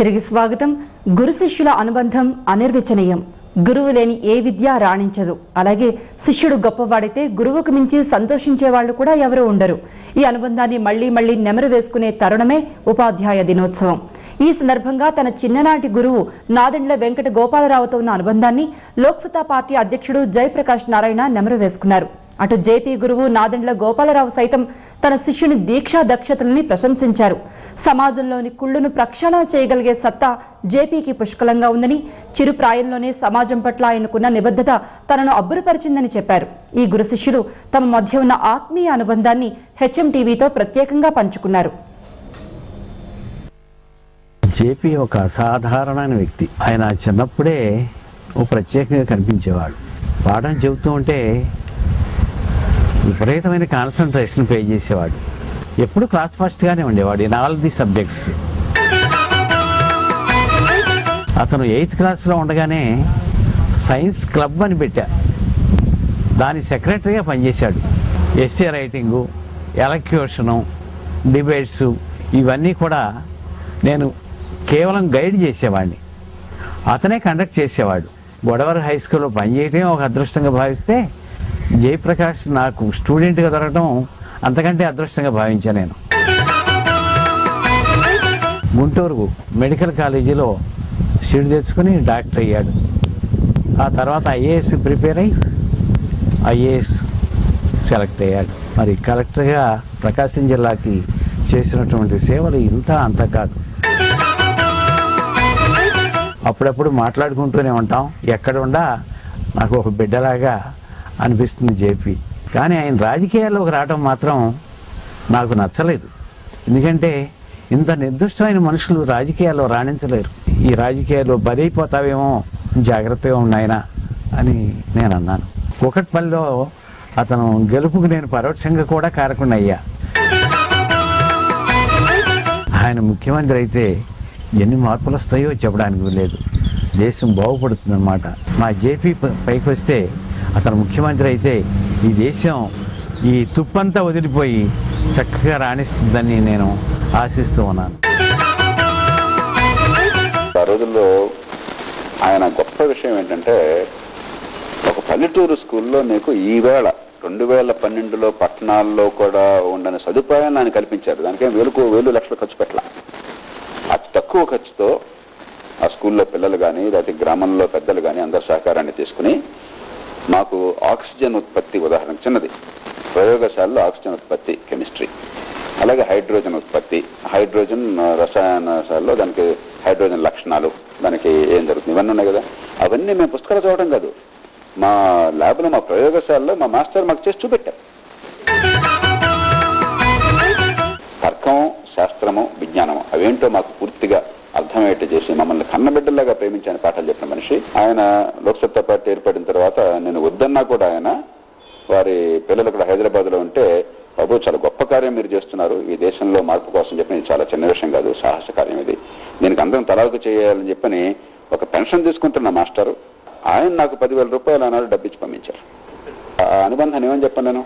తిరిగి స్వాగతం. గురు శిష్యుల అనుబంధం అనిర్వచనీయం. గురువు లేని ఏ విద్య రాణించదు. అలాగే శిష్యుడు గొప్పవాడైతే గురువుకు మించి సంతోషించే వాళ్ళు కూడా ఎవరూ ఉండరు. ఈ అనుబంధాన్ని మళ్లీ మళ్లీ నెమరు వేసుకునే తరుణమే ఉపాధ్యాయ దినోత్సవం. ఈ సందర్భంగా తన చిన్ననాటి గురువు నాదెండ్ల వెంకట గోపాలరావుతో ఉన్న అనుబంధాన్ని లోక్సత్తా పార్టీ అధ్యక్షుడు జయప్రకాష్ నారాయణ నెమరు వేసుకున్నారు. అటు జేపీ గురువు నాదెండ్ల గోపాలరావు సైతం తన శిష్యుని దీక్షా దక్షతల్ని ప్రశంసించారు. సమాజంలోని కుళ్లును ప్రక్షాళన చేయగలిగే సత్తా జేపీకి పుష్కలంగా ఉందని, చిరుప్రాయంలోనే సమాజం పట్ల ఆయనకున్న నిబద్ధత తనను అబ్బురపరిచిందని చెప్పారు. ఈ గురు శిష్యులు తమ మధ్య ఉన్న ఆత్మీయ అనుబంధాన్ని హెచ్ఎంటీవీతో ప్రత్యేకంగా పంచుకున్నారు. జేపీ ఒక అసాధారణమైన వ్యక్తి. ఆయన చిన్నప్పుడే ఓ ప్రత్యేకంగా కనిపించేవాడు. పాఠం చెబుతూ ఉంటే విపరీతమైన కాన్సన్ట్రేషన్ పే చేసేవాడు. ఎప్పుడు క్లాస్ ఫస్ట్గానే ఉండేవాడు ఇన్ ఆల్ ది సబ్జెక్ట్స్. అతను 8th క్లాస్లో ఉండగానే సైన్స్ క్లబ్ అని పెట్టా, దాని సెక్రటరీగా పనిచేశాడు. ఎస్సే రైటింగు, ఎలక్యూషను, డిబేట్సు ఇవన్నీ కూడా నేను కేవలం గైడ్ చేసేవాడిని. అతనే కండక్ట్ చేసేవాడు. గొడవర హై స్కూల్లో పనిచేయటం ఒక అదృష్టంగా భావిస్తే జయప్రకాష్ నాకు స్టూడెంట్గా దొరకడం అంతకంటే అదృష్టంగా భావించాను. నేను గుంటూరు మెడికల్ కాలేజీలో సీట్ తెచ్చుకుని డాక్టర్ అయ్యాడు. ఆ తర్వాత ఐఏఎస్ ప్రిపేర్ అయ్యి ఐఏఎస్ సెలెక్ట్ అయ్యాడు. మరి కలెక్టర్గా ప్రకాశం జిల్లాకి చేసినటువంటి సేవలు ఇంత అంత కాదు. అప్పుడప్పుడు మాట్లాడుకుంటూనే ఉంటాం. ఎక్కడ ఉండా నాకు ఒక బిడ్డలాగా అనిపిస్తుంది జేపీ. కానీ ఆయన రాజకీయాల్లోకి రావడం మాత్రం నాకు నచ్చలేదు. ఎందుకంటే ఇంత నిర్దిష్టమైన మనుషులు రాజకీయాల్లో రాణించలేరు. ఈ రాజకీయాల్లో బలైపోతావేమో, జాగ్రత్తగా ఉన్నాయన అని నేను అన్నాను. కూకట్పల్లిలో అతను గెలుపుకు నేను పరోక్షంగా కూడా కారకుండా అయ్యా. ఆయన ముఖ్యమంత్రి అయితే ఎన్ని మార్పులు వస్తాయో చెప్పడానికి లేదు. దేశం బాగుపడుతుందన్నమాట. మా జేపీ పైకి వస్తే, అతను ముఖ్యమంత్రి అయితే ఈ దేశం ఈ తుప్పంతా వదిలిపోయి చక్కగా రాణిస్తుందని నేను ఆశిస్తూ ఉన్నాను. ఆ రోజుల్లో ఆయన గొప్ప విషయం ఏంటంటే, ఒక పల్లెటూరు స్కూల్లో నీకు ఈవేళ 2012లో పట్టణాల్లో కూడా ఉండని సదుపాయాన్ని ఆయన కల్పించారు. దానికేం వేలు లక్షలు ఖర్చు పెట్టాల. అతి తక్కువ ఖర్చుతో ఆ స్కూల్లో పిల్లలు కానీ, లేకపోతే గ్రామంలో పెద్దలు కానీ అందరి సహకారాన్ని తీసుకుని మాకు ఆక్సిజన్ ఉత్పత్తి, ఉదాహరణ చిన్నది, ప్రయోగశాలలో ఆక్సిజన్ ఉత్పత్తి కెమిస్ట్రీ, అలాగే హైడ్రోజన్ ఉత్పత్తి, హైడ్రోజన్ రసాయనశాలలో దానికి హైడ్రోజన్ లక్షణాలు, దానికి ఏం జరుగుతుంది, ఇవన్నీ ఉన్నాయి కదా. అవన్నీ మేము పుస్తకాలు చదవడం కాదు, మా ల్యాబ్లో, మా ప్రయోగశాలలో మా మాస్టర్ మాకు చేసి చూపెట్టారు. తర్కం, శాస్త్రము, విజ్ఞానము అవేంటో మాకు పూర్తిగా అర్థమయ్యేట్టు చేసి మమ్మల్ని కన్నబిడ్డల్లాగా ప్రేమించని పాఠాలు చెప్పిన మనిషి ఆయన. లోక్సత్తా పార్టీ ఏర్పడిన తర్వాత నేను వద్దన్నా కూడా ఆయన వారి పిల్లలు కూడా హైదరాబాద్లో ఉంటే, బాబు చాలా గొప్ప కార్యం మీరు చేస్తున్నారు, ఈ దేశంలో మార్పు కోసం చెప్పి, చాలా చిన్న విషయం కాదు, సాహస కార్యం ఇది, దీనికి అందరం తలాకు చేయాలని చెప్పని ఒక పెన్షన్ తీసుకుంటున్న మాస్టరు ఆయన నాకు 10,000 రూపాయలు అన్నాడు, డబ్బిచ్చి పంపించారు. ఆ అనుబంధాన్ని ఏమని చెప్పాను నేను.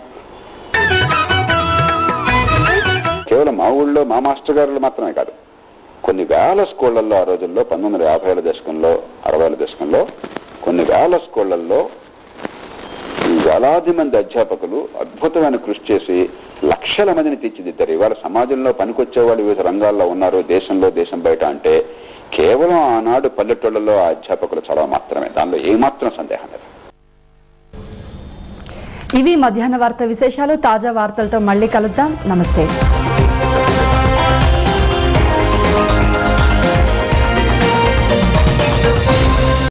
కేవలం మా ఊళ్ళో మా మాస్టర్ గారులు మాత్రమే కాదు, కొన్ని వేల స్కూళ్లలో ఆ రోజుల్లో 1950ల దశకంలో 60ల దశకంలో కొన్ని వేల స్కూళ్లలో వేలాది మంది అధ్యాపకులు అద్భుతమైన కృషి చేసి లక్షల మందిని తీర్చిదిద్దారు. ఇవాళ సమాజంలో పనికొచ్చేవాళ్ళు వివిధ రంగాల్లో ఉన్నారు, దేశంలో దేశం బయట. అంటే కేవలం ఆనాడు పల్లెటూళ్లలో ఆ అధ్యాపకులు చదవ మాత్రమే, దానిలో ఏమాత్రం సందేహం లేదు. ఇవి మధ్యాహ్న వార్త విశేషాలు. తాజా వార్తలతో మళ్ళీ కలుద్దాం. నమస్తే.